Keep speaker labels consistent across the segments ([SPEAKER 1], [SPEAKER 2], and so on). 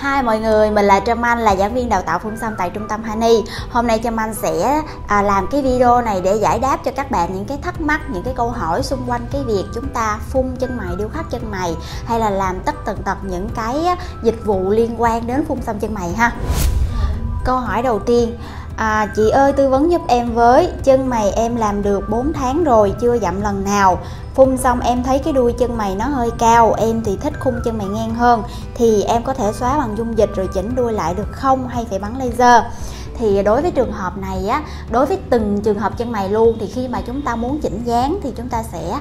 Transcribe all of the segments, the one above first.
[SPEAKER 1] Hi mọi người, mình là Trâm Anh, là giảng viên đào tạo phun xăm tại trung tâm Honey. Hôm nay Trâm Anh sẽ làm cái video này để giải đáp cho các bạn những cái thắc mắc, những cái câu hỏi xung quanh cái việc chúng ta phun chân mày, điêu khắc chân mày hay là làm tất tần tật những cái dịch vụ liên quan đến phun xăm chân mày ha. Câu hỏi đầu tiên, chị ơi tư vấn giúp em với, chân mày em làm được 4 tháng rồi chưa dặm lần nào. Phun xong em thấy cái đuôi chân mày nó hơi cao, em thì thích khung chân mày ngang hơn, thì em có thể xóa bằng dung dịch rồi chỉnh đuôi lại được không hay phải bắn laser? Thì đối với trường hợp này á, đối với từng trường hợp chân mày luôn, thì khi mà chúng ta muốn chỉnh dáng thì chúng ta sẽ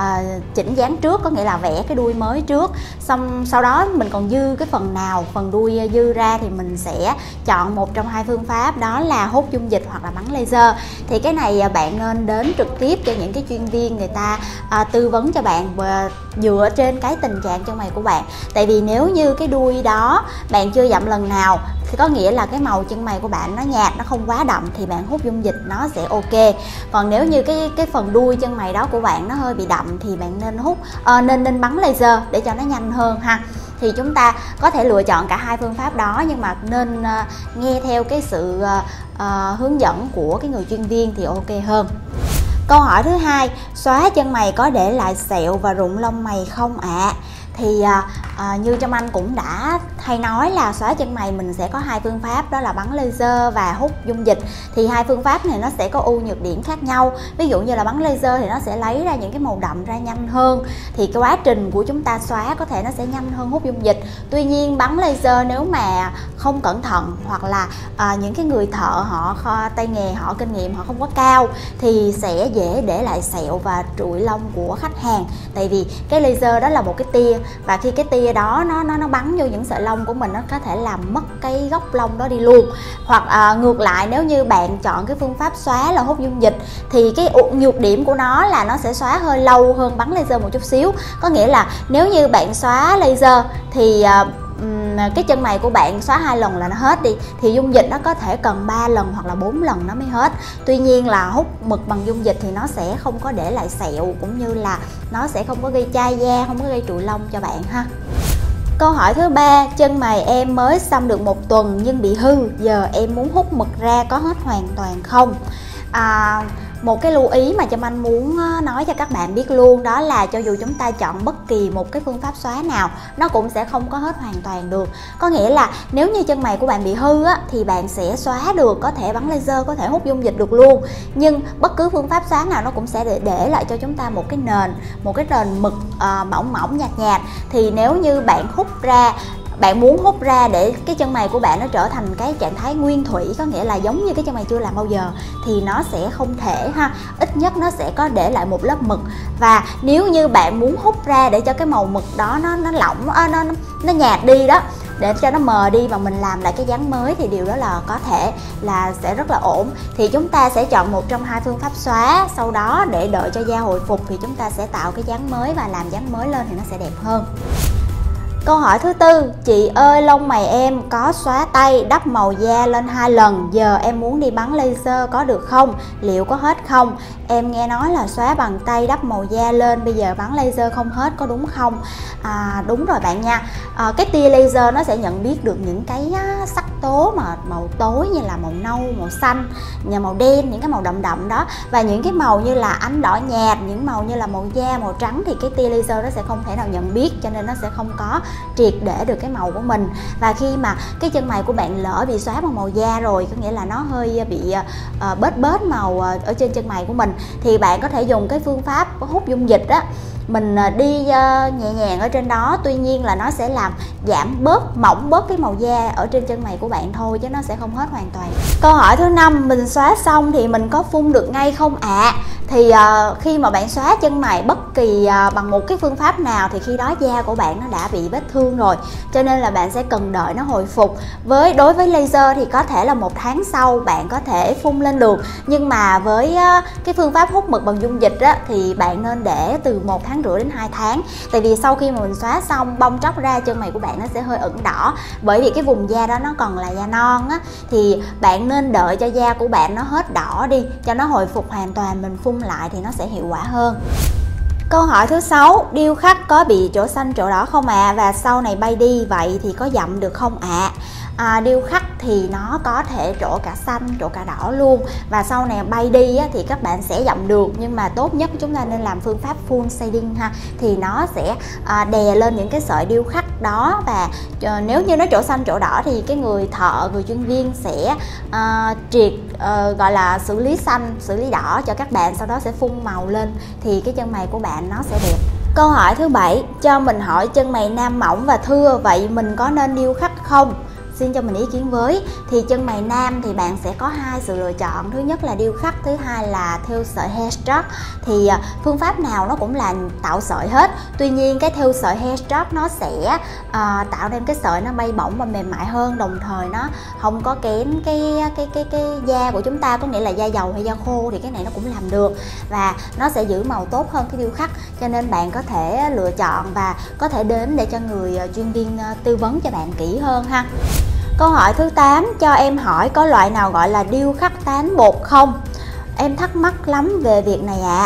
[SPEAKER 1] chỉnh dáng trước, có nghĩa là vẽ cái đuôi mới trước, xong sau đó mình còn dư cái phần nào, phần đuôi dư ra thì mình sẽ chọn một trong hai phương pháp, đó là hút dung dịch hoặc là bắn laser. Thì cái này bạn nên đến trực tiếp cho những cái chuyên viên, người ta tư vấn cho bạn dựa trên cái tình trạng chân mày của bạn. Tại vì nếu như cái đuôi đó bạn chưa dặm lần nào thì có nghĩa là cái màu chân mày của bạn nó nhạt, nó không quá đậm, thì bạn hút dung dịch nó sẽ ok. Còn nếu như cái phần đuôi chân mày đó của bạn nó hơi bị đậm thì bạn nên hút nên bắn laser để cho nó nhanh hơn ha. Thì chúng ta có thể lựa chọn cả hai phương pháp đó, nhưng mà nên nghe theo cái sự hướng dẫn của cái người chuyên viên thì ok hơn. Câu hỏi thứ hai, xóa chân mày có để lại sẹo và rụng lông mày không ạ? Thì như Trâm Anh cũng đã hay nói là xóa chân mày mình sẽ có hai phương pháp, đó là bắn laser và hút dung dịch. Thì hai phương pháp này nó sẽ có ưu nhược điểm khác nhau. Ví dụ như là bắn laser thì nó sẽ lấy ra những cái màu đậm ra nhanh hơn, thì cái quá trình của chúng ta xóa có thể nó sẽ nhanh hơn hút dung dịch. Tuy nhiên bắn laser nếu mà không cẩn thận, hoặc là những cái người thợ họ tay nghề, họ kinh nghiệm họ không có cao, thì sẽ dễ để lại sẹo và trụi lông của khách hàng. Tại vì cái laser đó là một cái tia, và khi cái tia đó nó bắn vô những sợi lông của mình, nó có thể làm mất cái gốc lông đó đi luôn. Hoặc ngược lại, nếu như bạn chọn cái phương pháp xóa là hút dung dịch thì cái nhược điểm của nó là nó sẽ xóa hơi lâu hơn bắn laser một chút xíu. Có nghĩa là nếu như bạn xóa laser thì cái chân mày của bạn xóa 2 lần là nó hết đi, thì dung dịch nó có thể cần 3 lần hoặc là 4 lần nó mới hết. Tuy nhiên là hút mực bằng dung dịch thì nó sẽ không có để lại sẹo, cũng như là nó sẽ không có gây chai da, không có gây trụi lông cho bạn ha. Câu hỏi thứ ba, chân mày em mới xăm được 1 tuần nhưng bị hư, giờ em muốn hút mực ra có hết hoàn toàn không? Một cái lưu ý mà Trâm Anh muốn nói cho các bạn biết luôn, đó là cho dù chúng ta chọn bất kỳ một cái phương pháp xóa nào, nó cũng sẽ không có hết hoàn toàn được. Có nghĩa là nếu như chân mày của bạn bị hư á, thì bạn sẽ xóa được, có thể bắn laser, có thể hút dung dịch được luôn. Nhưng bất cứ phương pháp xóa nào nó cũng sẽ để lại cho chúng ta một cái nền mực mỏng mỏng nhạt nhạt. Thì nếu như bạn bạn muốn hút ra để cái chân mày của bạn nó trở thành cái trạng thái nguyên thủy, có nghĩa là giống như cái chân mày chưa làm bao giờ, thì nó sẽ không thể ha. Ít nhất nó sẽ có để lại một lớp mực. Và nếu như bạn muốn hút ra để cho cái màu mực đó nó lỏng, nó nhạt đi đó, để cho nó mờ đi và mình làm lại cái dáng mới, thì điều đó là có thể là sẽ rất là ổn. Thì chúng ta sẽ chọn một trong hai phương pháp xóa, sau đó để đợi cho da hồi phục thì chúng ta sẽ tạo cái dáng mới và làm dáng mới lên thì nó sẽ đẹp hơn. Câu hỏi thứ tư, chị ơi lông mày em có xóa tay, đắp màu da lên 2 lần, giờ em muốn đi bắn laser có được không? Liệu có hết không? Em nghe nói là xóa bằng tay đắp màu da lên, bây giờ bắn laser không hết, có đúng không? Đúng rồi bạn nha. Cái tia laser nó sẽ nhận biết được những cái sắc tố mà màu tối, như là màu nâu, màu xanh, màu đen, những cái màu đậm đậm đó. Và những cái màu như là ánh đỏ nhạt, những màu như là màu da, màu trắng thì cái tia laser nó sẽ không thể nào nhận biết, cho nên nó sẽ không có triệt để được cái màu của mình. Và khi mà cái chân mày của bạn lỡ bị xóa bằng màu da rồi, có nghĩa là nó hơi bị bết màu ở trên chân mày của mình, thì bạn có thể dùng cái phương pháp hút dung dịch á, mình đi nhẹ nhàng ở trên đó. Tuy nhiên là nó sẽ làm giảm mỏng bớt cái màu da ở trên chân mày của bạn thôi, chứ nó sẽ không hết hoàn toàn. Câu hỏi thứ 5, mình xóa xong thì mình có phun được ngay không ạ? Thì khi mà bạn xóa chân mày bất kỳ bằng một cái phương pháp nào thì khi đó da của bạn nó đã bị vết thương rồi, cho nên là bạn sẽ cần đợi nó hồi phục. Đối với laser thì có thể là 1 tháng sau bạn có thể phun lên được, nhưng mà với cái phương pháp hút mực bằng dung dịch á, thì bạn nên để từ 1,5 tháng đến 2 tháng. Tại vì sau khi mà mình xóa xong, bong tróc ra, chân mày của bạn nó sẽ hơi ửng đỏ, bởi vì cái vùng da đó nó còn là da non á, thì bạn nên đợi cho da của bạn nó hết đỏ đi, cho nó hồi phục hoàn toàn, mình phun lại thì nó sẽ hiệu quả hơn. Câu hỏi thứ 6, điêu khắc có bị chỗ xanh chỗ đỏ không ạ? Và sau này bay đi vậy thì có dặm được không ạ? Điêu khắc thì nó có thể trổ cả xanh, trổ cả đỏ luôn. Và sau này bay đi á, thì các bạn sẽ dặm được. Nhưng mà tốt nhất chúng ta nên làm phương pháp full shading ha. Thì nó sẽ đè lên những cái sợi điêu khắc đó. Và nếu như nó trổ xanh, trổ đỏ thì cái người thợ, người chuyên viên sẽ triệt gọi là xử lý xanh, xử lý đỏ cho các bạn. Sau đó sẽ phun màu lên thì cái chân mày của bạn nó sẽ đẹp. Câu hỏi thứ 7, cho mình hỏi chân mày nam mỏng và thưa, vậy mình có nên điêu khắc không? Xin cho mình ý kiến với. Thì chân mày nam thì bạn sẽ có hai sự lựa chọn. Thứ nhất là điêu khắc, thứ hai là thêu sợi hairstroke. Thì phương pháp nào nó cũng là tạo sợi hết. Tuy nhiên cái thêu sợi hairstroke nó sẽ tạo nên cái sợi nó bay bổng và mềm mại hơn, đồng thời nó không có kén cái da của chúng ta, có nghĩa là da dầu hay da khô thì cái này nó cũng làm được, và nó sẽ giữ màu tốt hơn cái điêu khắc. Cho nên bạn có thể lựa chọn và có thể đến để cho người chuyên viên tư vấn cho bạn kỹ hơn ha. Câu hỏi thứ 8, cho em hỏi có loại nào gọi là điêu khắc tán bột không? Em thắc mắc lắm về việc này ạ.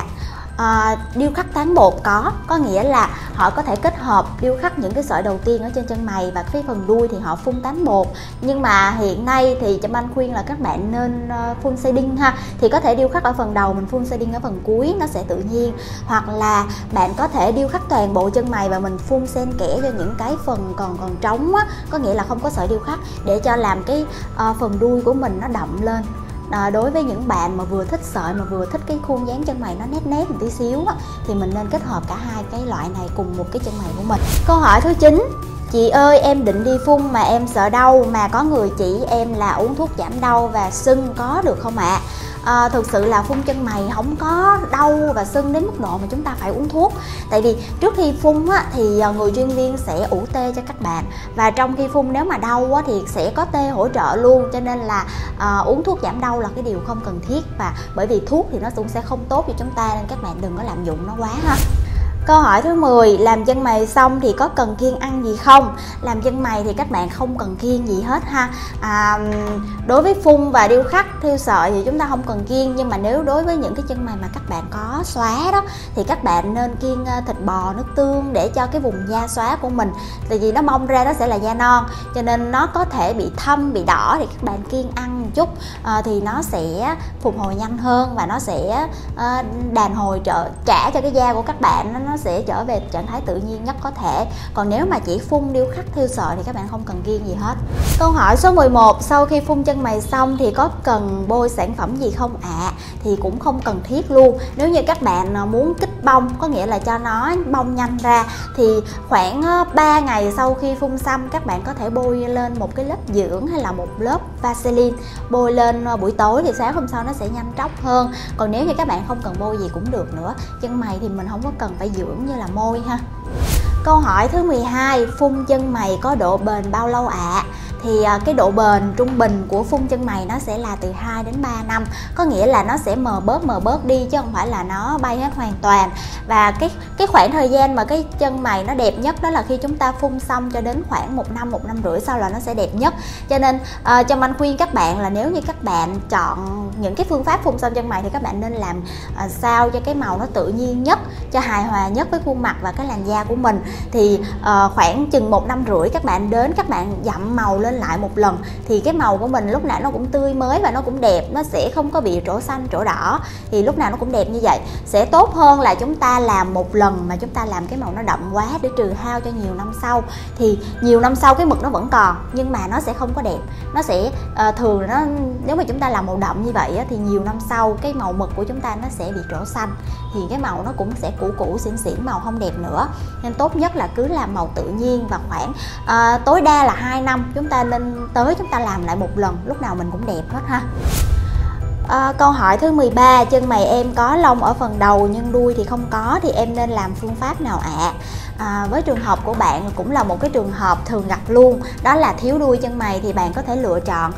[SPEAKER 1] Điêu khắc tán bột có nghĩa là họ có thể kết hợp điêu khắc những cái sợi đầu tiên ở trên chân mày và cái phần đuôi thì họ phun tán bột. Nhưng mà hiện nay thì Trâm Anh khuyên là các bạn nên full shading ha. Thì có thể điêu khắc ở phần đầu, mình full shading ở phần cuối, nó sẽ tự nhiên. Hoặc là bạn có thể điêu khắc toàn bộ chân mày và mình phun xen kẽ cho những cái phần còn trống á, có nghĩa là không có sợi điêu khắc, để cho làm cái phần đuôi của mình nó đậm lên. Đối với những bạn mà vừa thích sợi mà vừa thích cái khuôn dáng chân mày nó nét nét một tí xíu á, thì mình nên kết hợp cả hai cái loại này cùng một cái chân mày của mình. Câu hỏi thứ 9, chị ơi em định đi phun mà em sợ đau, mà có người chỉ em là uống thuốc giảm đau và sưng, có được không ạ? Thực sự là phun chân mày không có đau và sưng đến mức độ mà chúng ta phải uống thuốc. Tại vì trước khi phun á, thì người chuyên viên sẽ ủ tê cho các bạn, và trong khi phun nếu mà đau á, thì sẽ có tê hỗ trợ luôn. Cho nên là uống thuốc giảm đau là cái điều không cần thiết, và bởi vì thuốc thì nó cũng sẽ không tốt cho chúng ta, nên các bạn đừng có lạm dụng nó quá ha. Câu hỏi thứ 10, làm chân mày xong thì có cần kiêng ăn gì không? Làm chân mày thì các bạn không cần kiêng gì hết ha. Đối với phun và điêu khắc, thêu sợi thì chúng ta không cần kiêng. Nhưng mà nếu đối với những cái chân mày mà các bạn có xóa đó thì các bạn nên kiêng thịt bò, nước tương để cho cái vùng da xóa của mình. Tại vì nó bong ra nó sẽ là da non, cho nên nó có thể bị thâm, bị đỏ, thì các bạn kiêng ăn một chút thì nó sẽ phục hồi nhanh hơn, và nó sẽ đàn hồi trả cho cái da của các bạn nó sẽ trở về trạng thái tự nhiên nhất có thể. Còn nếu mà chỉ phun điêu khắc thêu sợi thì các bạn không cần kiêng gì hết. Câu hỏi số 11, sau khi phun chân mày xong thì có cần bôi sản phẩm gì không ạ? Thì cũng không cần thiết luôn. Nếu như các bạn muốn kích bông, có nghĩa là cho nó bông nhanh ra, thì khoảng 3 ngày sau khi phun xong các bạn có thể bôi lên một cái lớp dưỡng hay là một lớp Vaseline. Bôi lên buổi tối thì sáng hôm sau nó sẽ nhanh tróc hơn. Còn nếu như các bạn không cần bôi gì cũng được nữa. Chân mày thì mình không có cần phải dưỡng như là môi ha. Câu hỏi thứ 12, phun chân mày có độ bền bao lâu ạ? Thì cái độ bền trung bình của phun chân mày nó sẽ là từ 2 đến 3 năm. Có nghĩa là nó sẽ mờ bớt đi, chứ không phải là nó bay hết hoàn toàn. Và cái khoảng thời gian mà cái chân mày nó đẹp nhất đó là khi chúng ta phun xong cho đến khoảng 1 năm, 1 năm rưỡi sau là nó sẽ đẹp nhất. Cho nên Trâm Anh khuyên các bạn là nếu như các bạn chọn những cái phương pháp phun xong chân mày thì các bạn nên làm sao cho cái màu nó tự nhiên nhất, cho hài hòa nhất với khuôn mặt và cái làn da của mình. Thì khoảng chừng 1 năm rưỡi các bạn đến, các bạn dặm màu lên lại một lần thì cái màu của mình lúc nào nó cũng tươi mới và nó cũng đẹp, nó sẽ không có bị trổ xanh trổ đỏ, thì lúc nào nó cũng đẹp như vậy. Sẽ tốt hơn là chúng ta làm một lần mà chúng ta làm cái màu nó đậm quá để trừ hao cho nhiều năm sau. Thì nhiều năm sau cái mực nó vẫn còn nhưng mà nó sẽ không có đẹp. Nó sẽ thường nó, nếu mà chúng ta làm màu đậm như vậy thì nhiều năm sau cái màu mực của chúng ta nó sẽ bị trổ xanh, thì cái màu nó cũng sẽ cũ xỉn màu không đẹp nữa. Nên tốt nhất là cứ làm màu tự nhiên, và khoảng tối đa là 2 năm chúng ta nên chúng ta làm lại một lần, lúc nào mình cũng đẹp hết ha. Câu hỏi thứ 13, chân mày em có lông ở phần đầu nhưng đuôi thì không có, thì em nên làm phương pháp nào ạ? Với trường hợp của bạn cũng là một cái trường hợp thường gặp luôn, đó là thiếu đuôi chân mày, thì bạn có thể lựa chọn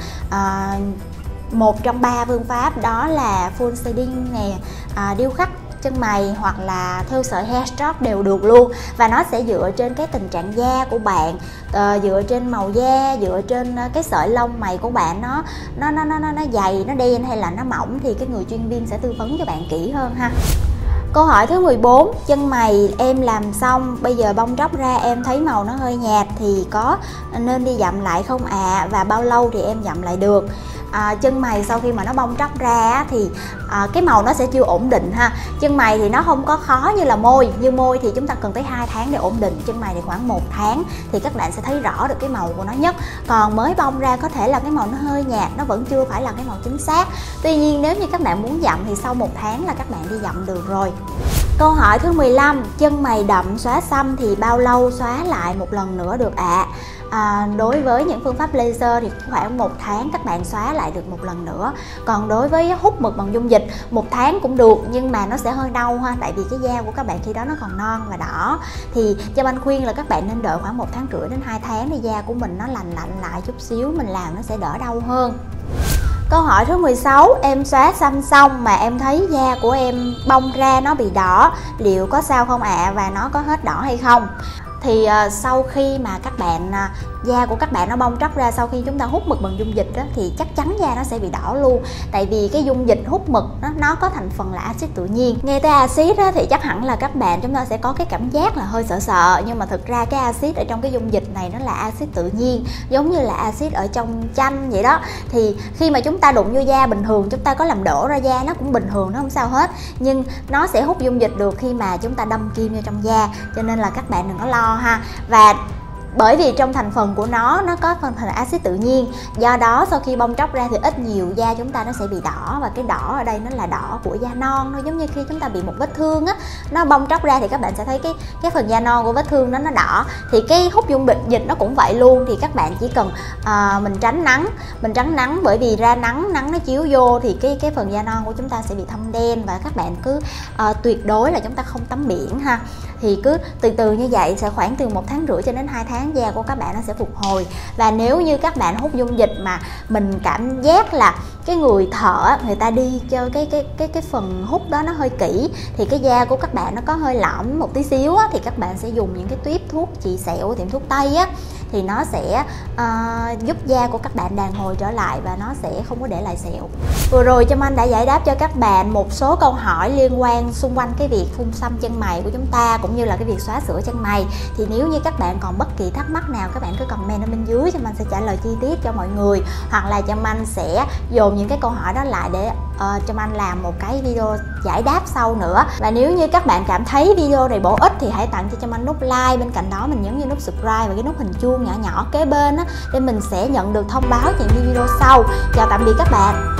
[SPEAKER 1] một trong 3 phương pháp, đó là full shading nè, điêu khắc chân mày hoặc là thêu sợi hairstroke đều được luôn. Và nó sẽ dựa trên cái tình trạng da của bạn, dựa trên màu da, dựa trên cái sợi lông mày của bạn nó dày, nó đen hay là nó mỏng, thì cái người chuyên viên sẽ tư vấn cho bạn kỹ hơn ha. Câu hỏi thứ 14, chân mày em làm xong bây giờ bong tróc ra em thấy màu nó hơi nhạt thì có nên đi dặm lại không ạ? Và bao lâu thì em dặm lại được? Chân mày sau khi mà nó bong tróc ra thì cái màu nó sẽ chưa ổn định ha. Chân mày thì nó không có khó như là môi, như môi thì chúng ta cần tới 2 tháng để ổn định, chân mày thì khoảng 1 tháng thì các bạn sẽ thấy rõ được cái màu của nó nhất. Còn mới bong ra có thể là cái màu nó hơi nhạt, nó vẫn chưa phải là cái màu chính xác. Tuy nhiên nếu như các bạn muốn dặm thì sau 1 tháng là các bạn đi dặm được rồi. Câu hỏi thứ 15, chân mày đậm xóa xăm thì bao lâu xóa lại một lần nữa được ạ? Đối với những phương pháp laser thì khoảng 1 tháng các bạn xóa lại được một lần nữa. Còn đối với hút mực bằng dung dịch 1 tháng cũng được, nhưng mà nó sẽ hơi đau ha, tại vì cái da của các bạn khi đó nó còn non và đỏ. Thì Trâm Anh khuyên là các bạn nên đợi khoảng 1 tháng rưỡi đến 2 tháng thì da của mình nó lành lạnh lại chút xíu, mình làm nó sẽ đỡ đau hơn. Câu hỏi thứ 16, em xóa xăm xong mà em thấy da của em bong ra nó bị đỏ, liệu có sao không ạ? Và nó có hết đỏ hay không? Thì sau khi mà các bạn da của các bạn nó bong tróc ra, sau khi chúng ta hút mực bằng dung dịch đó, thì chắc chắn da nó sẽ bị đỏ luôn. Tại vì cái dung dịch hút mực nó có thành phần là axit tự nhiên. Nghe tới axit thì chắc hẳn là các bạn chúng ta sẽ có cái cảm giác là hơi sợ sợ, nhưng mà thực ra cái axit ở trong cái dung dịch này nó là axit tự nhiên, giống như là axit ở trong chanh vậy đó. Thì khi mà chúng ta đụng vô da bình thường, chúng ta có làm đổ ra da nó cũng bình thường, nó không sao hết, nhưng nó sẽ hút dung dịch được khi mà chúng ta đâm kim vô trong da, cho nên là các bạn đừng có lo ha. Và bởi vì trong thành phần của nó có phần thành axit tự nhiên, do đó sau khi bong tróc ra thì ít nhiều da chúng ta nó sẽ bị đỏ, và cái đỏ ở đây nó là đỏ của da non. Nó giống như khi chúng ta bị một vết thương á, nó bong tróc ra thì các bạn sẽ thấy cái phần da non của vết thương đó nó đỏ. Thì cái hút dung dịch nó cũng vậy luôn, thì các bạn chỉ cần mình tránh nắng, bởi vì ra nắng nó chiếu vô thì cái phần da non của chúng ta sẽ bị thâm đen. Và các bạn cứ tuyệt đối là chúng ta không tắm biển ha, thì cứ từ từ như vậy, sẽ khoảng từ 1 tháng rưỡi cho đến 2 tháng da của các bạn nó sẽ phục hồi. Và nếu như các bạn hút dung dịch mà mình cảm giác là cái người thợ người ta đi cho cái phần hút đó nó hơi kỹ, thì cái da của các bạn nó có hơi lõm một tí xíu á, thì các bạn sẽ dùng những cái tuyếp thuốc trị sẹo tiệm thuốc Tây á, thì nó sẽ giúp da của các bạn đàn hồi trở lại và nó sẽ không có để lại sẹo. Vừa rồi Trâm Anh đã giải đáp cho các bạn một số câu hỏi liên quan xung quanh cái việc phun xăm chân mày của chúng ta, cũng như là cái việc xóa sữa chân mày. Thì nếu như các bạn còn bất kỳ thắc mắc nào, các bạn cứ comment ở bên dưới, Trâm Anh sẽ trả lời chi tiết cho mọi người, hoặc là Trâm Anh sẽ dồn những cái câu hỏi đó lại để Trâm Anh làm một cái video giải đáp sau nữa. Và nếu như các bạn cảm thấy video này bổ ích thì hãy tặng cho Trâm Anh nút like, bên cạnh đó mình nhấn vào nút subscribe và cái nút hình chuông nhỏ nhỏ kế bên á, để mình sẽ nhận được thông báo những video sau. Chào tạm biệt các bạn.